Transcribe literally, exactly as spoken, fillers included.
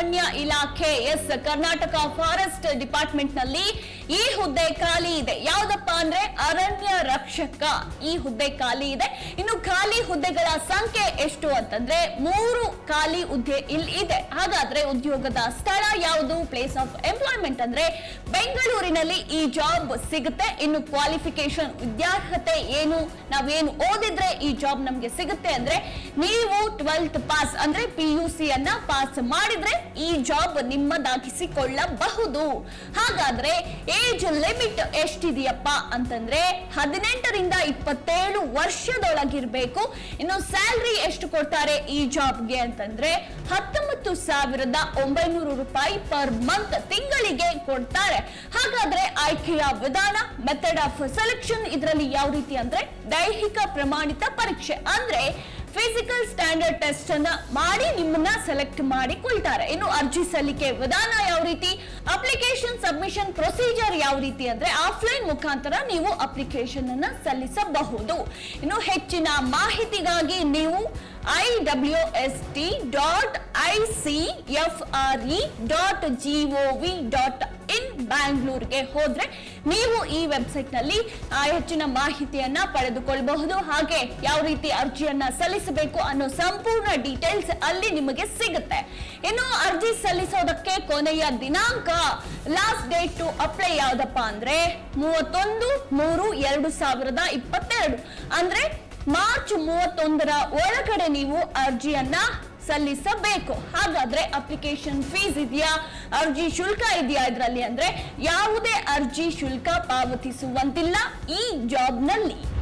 ಅರಣ್ಯ ಇಲಾಖೆ. S, Karnataka forest department ನಲ್ಲಿ ಈ ಹುದ್ದೆ ಖಾಲಿ ಇದೆ. ಯಾವ್ದಪ್ಪ ಅಂದ್ರೆ ಅರಣ್ಯ ರಕ್ಷಕ. ಈ ಹುದ್ದೆ ಖಾಲಿ ಇದೆ. ಇನ್ನು ಖಾಲಿ ಹುದ್ದೆಗಳ ಸಂಖ್ಯೆ ಎಷ್ಟು ಅಂತಂದ್ರೆ ಮೂರು ಖಾಲಿ ಹುದ್ದೆ ಇಲ್ಲಿ ಇದೆ. ಹಾಗಾದ್ರೆ ಉದ್ಯೋಗದ ಸ್ಥಳ ಯಾವುದು? ಪ್ಲೇಸ್ ಆಫ್ ಎಂಪ್ಲಾಯ್ಮೆಂಟ್ ಅಂದ್ರೆ ಬೆಂಗಳೂರಿನಲ್ಲಿ ಈ ಜಾಬ್ ಸಿಗುತ್ತೆ. ಇನ್ನು ಕ್ವಾಲಿಫಿಕೇಶನ್, ವಿದ್ಯಾರ್ಹತೆ ಏನು, ನಾವೇನು ಓದಿದ್ರೆ ಈ ಜಾಬ್ ನಮ್ಗೆ ಸಿಗುತ್ತೆ ಅಂದ್ರೆ ನೀವು ಟ್ವೆಲ್ತ್ ಪಾಸ್ ಅಂದ್ರೆ ಪಿ ಯು ಸಿ ಅನ್ನ ಪಾಸ್ ಮಾಡಿದ್ರೆ ಈ ಜಾಬ್ ನಿಮ್ಮದಾಗಿಸಿಕೊಳ್ಳಬಹುದು. ಹಾಗಾದ್ರೆ ಏಜ್ ಲಿಮಿಟ್ ಎಷ್ಟಿದೆಯಪ್ಪ ಅಂತಂದ್ರೆ ಹದಿನೆಂಟರಿಂದ ಇಪ್ಪತ್ತೇಳು ವರ್ಷದೊಳಗಿರ್ಬೇಕು. ಇನ್ನು ಸ್ಯಾಲರಿ ಎಷ್ಟು ಕೊಡ್ತಾರೆ ಈ ಜಾಬ್ಗೆ ಅಂತಂದ್ರೆ ಹತ್ತೊಂಬತ್ತು ಸಾವಿರದ ಒಂಬೈನೂರು ರೂಪಾಯಿ ಪರ್ ಮಂತ್ ತಿಂಗಳಿಗೆ ಕೊಡ್ತಾರೆ. ಹಾಗಾದ್ರೆ ಆಯ್ಕೆಯ ವಿಧಾನ, ಮೆಥಡ್ ಆಫ್ ಸೆಲೆಕ್ಷನ್ ಇದರಲ್ಲಿ ಯಾವ ರೀತಿ ಅಂದ್ರೆ ದೈಹಿಕ ಪ್ರಮಾಣಿತ ಪರೀಕ್ಷೆ ಅಂದ್ರೆ ಫಿಸಿಕಲ್ ಸ್ಟ್ಯಾಂಡರ್ಡ್ ಟೆಸ್ಟ್ ಅನ್ನ ಮಾಡಿ ನಿಮ್ಮನ್ನ ಸೆಲೆಕ್ಟ್ ಮಾಡಿಕೊಳ್ತಾರೆ. ಇನ್ನು ಅರ್ಜಿ ಸಲ್ಲಿಕೆ ವಿಧಾನ ಯಾವ ರೀತಿ, ಅಪ್ಲಿಕೇಶನ್ ಸಬ್ಮಿಷನ್ ಪ್ರೊಸೀಜರ್ ಯಾವ ರೀತಿ ಅಂದ್ರೆ ಆಫ್ಲೈನ್ ಮುಖಾಂತರ ನೀವು ಅಪ್ಲಿಕೇಶನ್ ಅನ್ನ ಸಲ್ಲಿಸಬಹುದು. ಇನ್ನು ಹೆಚ್ಚಿನ ಮಾಹಿತಿಗಾಗಿ ನೀವು I W S T dot I C F R E dot G O V dot in ಬ್ಯಾಂಗ್ಳೂರ್ಗೆ ಹೋದ್ರೆ ನೀವು ಈ ವೆಬ್ಸೈಟ್ ನಲ್ಲಿ ಹೆಚ್ಚಿನ ಮಾಹಿತಿಯನ್ನ ಪಡೆದುಕೊಳ್ಳಬಹುದು. ಹಾಗೆ ಯಾವ ರೀತಿ ಅರ್ಜಿಯನ್ನ ಸಲ್ಲಿಸಬೇಕು ಅನ್ನೋ ಸಂಪೂರ್ಣ ಡೀಟೇಲ್ಸ್ ಅಲ್ಲಿ ನಿಮಗೆ ಸಿಗುತ್ತೆ. ಇನ್ನು ಅರ್ಜಿ ಸಲ್ಲಿಸೋದಕ್ಕೆ ಕೊನೆಯ ದಿನಾಂಕ, ಲಾಸ್ಟ್ ಡೇಟ್ ಟು ಅಪ್ಲೈ ಯಾವ್ದಪ್ಪ ಅಂದ್ರೆ ಮೂವತ್ತೊಂದು ಮೂರು ಎರಡು ಸಾವಿರದ ಇಪ್ಪತ್ತೆರಡು ಅಂದ್ರೆ ಮಾರ್ಚ್ ಮೂವತ್ತೊಂದರ ಒಳಗಡೆ ನೀವು ಅರ್ಜಿಯನ್ನ ಸಲ್ಲಿಸಬೇಕು. ಹಾಗಾದ್ರೆ ಅಪ್ಲಿಕೇಶನ್ ಫೀಸ್ ಇದೆಯಾ, ಅರ್ಜಿ ಶುಲ್ಕ ಇದೆಯಾ ಇದರಲ್ಲಿ ಅಂದ್ರೆ ಯಾವುದೇ ಅರ್ಜಿ ಶುಲ್ಕ ಪಾವತಿಸುವಂತಿಲ್ಲ ಈ ಜಾಬ್ ನಲ್ಲಿ.